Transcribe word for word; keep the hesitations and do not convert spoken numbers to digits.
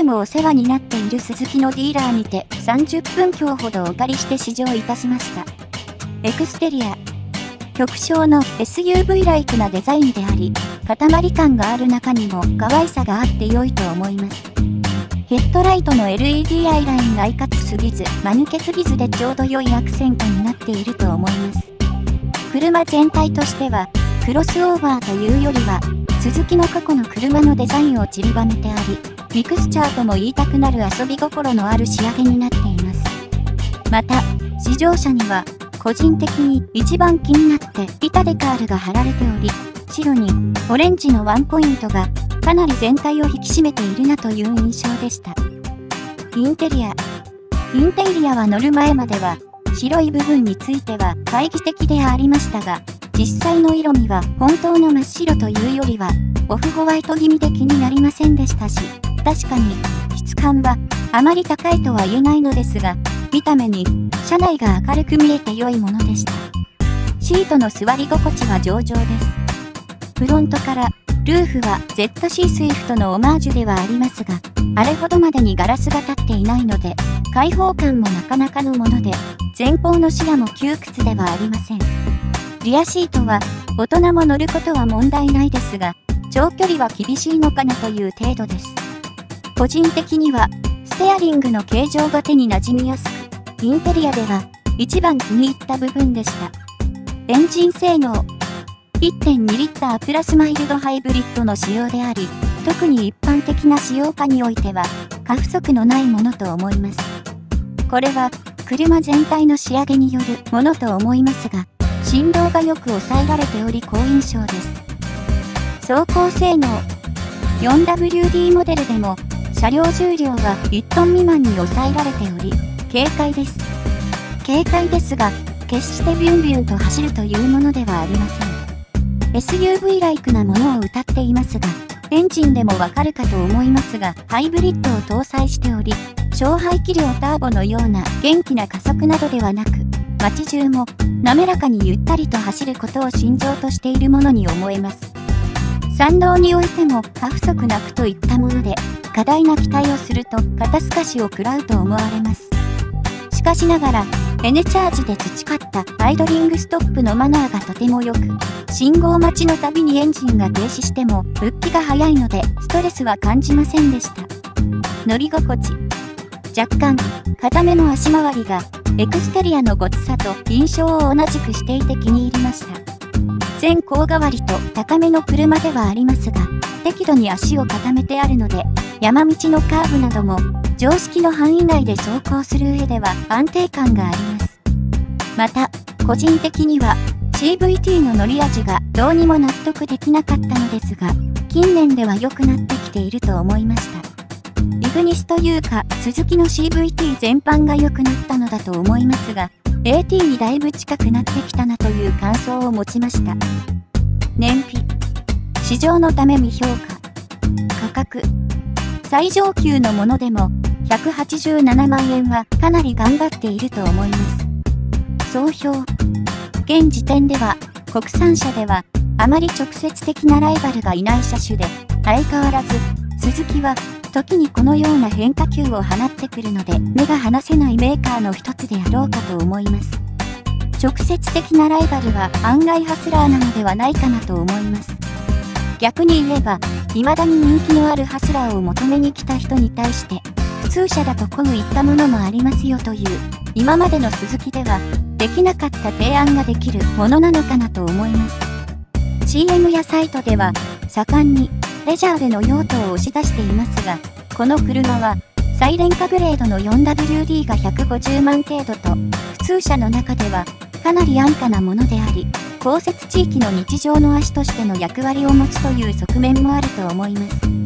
つもお世話になっているスズキのディーラーにてさんじゅっぷん強ほどお借りして試乗いたしました。エクステリア。極小の エスユーブイ ライクなデザインであり、塊感がある中にも可愛さがあって良いと思います。ヘッドライトの エルイーディー アイラインがいかつすぎず、間抜けすぎずでちょうど良いアクセントになっていると思います。車全体としては、クロスオーバーというよりは、スズキの過去の車のデザインを散りばめてあり、ミクスチャーとも言いたくなる遊び心のある仕上げになっています。また、試乗車には、個人的に一番気になって板デカールが貼られており、白にオレンジのワンポイントがかなり全体を引き締めているなという印象でした。インテリア。インテリアは乗る前までは白い部分については懐疑的でありましたが、実際の色味は本当の真っ白というよりはオフホワイト気味で気になりませんでしたし、確かに質感はあまり高いとは言えないのですが、見た目に車内が明るく見えて良いものでした。シートの座り心地は上々です。フロントからルーフは ゼットシー スイフトのオマージュではありますが、あれほどまでにガラスが立っていないので、開放感もなかなかのもので、前方の視野も窮屈ではありません。リアシートは大人も乗ることは問題ないですが、長距離は厳しいのかなという程度です。個人的には、ステアリングの形状が手に馴染みやすく、インテリアでは一番気に入った部分でした。エンジン性能。いってんに リッタープラスマイルドハイブリッドの仕様であり、特に一般的な使用下においては過不足のないものと思います。これは車全体の仕上げによるものと思いますが、振動がよく抑えられており好印象です。走行性能。よんダブリューディー モデルでも車両重量はいちトン未満に抑えられており、軽快です。軽快ですが、決してビュンビュンと走るというものではありません。エスユーブイ ライクなものを謳っていますが、エンジンでもわかるかと思いますが、ハイブリッドを搭載しており、小排気量ターボのような元気な加速などではなく、街中も滑らかにゆったりと走ることを身上としているものに思えます。山道においても過不足なくといったもので、過大な期待をすると肩透かしを食らうと思われます。しかしながら、N チャージで培ったアイドリングストップのマナーがとても良く、信号待ちのたびにエンジンが停止しても復帰が早いのでストレスは感じませんでした。乗り心地。若干、硬めの足回りがエクステリアのごつさと印象を同じくしていて気に入りました。前後代わりと高めの車ではありますが、適度に足を固めてあるので、山道のカーブなども常識の範囲内で走行する上では安定感があります。また、個人的には シーブイティー の乗り味がどうにも納得できなかったのですが、近年では良くなってきていると思いました。イグニスというか、スズキの シーブイティー 全般が良くなったのだと思いますが、エーティー にだいぶ近くなってきたなという感想を持ちました。燃費。試乗のため未評価。価格。最上級のものでもひゃくはちじゅうななまんえんはかなり頑張っていると思います。総評。現時点では国産車ではあまり直接的なライバルがいない車種で、相変わらずスズキは時にこのような変化球を放ってくるので目が離せないメーカーの一つであろうかと思います。直接的なライバルは案外ハスラーなのではないかなと思います。逆に言えば、未だに人気のあるハスラーを求めに来た人に対して、普通車だとこういったものもありますよという、今までのスズキではできなかった提案ができるものなのかなと思います。シーエム やサイトでは、盛んにレジャーでの用途を押し出していますが、この車は、サイレンカグレードの フォーダブリューディー がひゃくごじゅうまん程度と、普通車の中ではかなり安価なものであり、降雪地域の日常の足としての役割を持つという側面もあると思います。